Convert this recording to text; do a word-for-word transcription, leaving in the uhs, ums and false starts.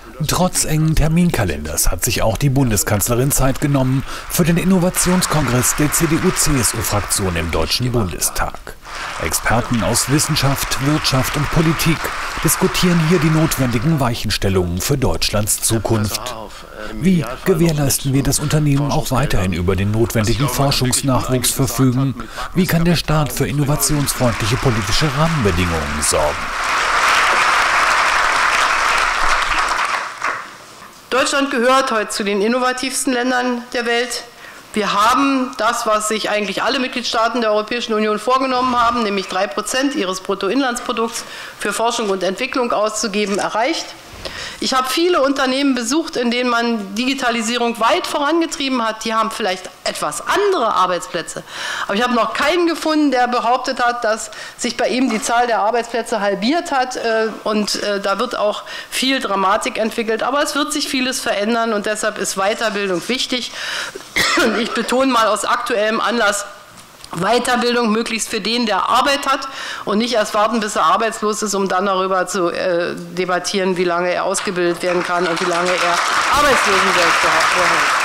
Trotz engen Terminkalenders hat sich auch die Bundeskanzlerin Zeit genommen für den Innovationskongress der C D U-C S U-Fraktion im Deutschen Bundestag. Experten aus Wissenschaft, Wirtschaft und Politik diskutieren hier die notwendigen Weichenstellungen für Deutschlands Zukunft. Wie gewährleisten wir, dass Unternehmen auch weiterhin über den notwendigen Forschungsnachwuchs verfügen? Wie kann der Staat für innovationsfreundliche politische Rahmenbedingungen sorgen? Deutschland gehört heute zu den innovativsten Ländern der Welt. Wir haben das, was sich eigentlich alle Mitgliedstaaten der Europäischen Union vorgenommen haben, nämlich drei Prozent ihres Bruttoinlandsprodukts für Forschung und Entwicklung auszugeben, erreicht. Ich habe viele Unternehmen besucht, in denen man Digitalisierung weit vorangetrieben hat. Die haben vielleicht etwas andere Arbeitsplätze. Aber ich habe noch keinen gefunden, der behauptet hat, dass sich bei ihm die Zahl der Arbeitsplätze halbiert hat. Und da wird auch viel Dramatik entwickelt. Aber es wird sich vieles verändern und deshalb ist Weiterbildung wichtig. Ich betone mal aus aktuellem Anlass, Weiterbildung möglichst für den, der Arbeit hat und nicht erst warten, bis er arbeitslos ist, um dann darüber zu äh, debattieren, wie lange er ausgebildet werden kann und wie lange er Arbeitslosengeld behält.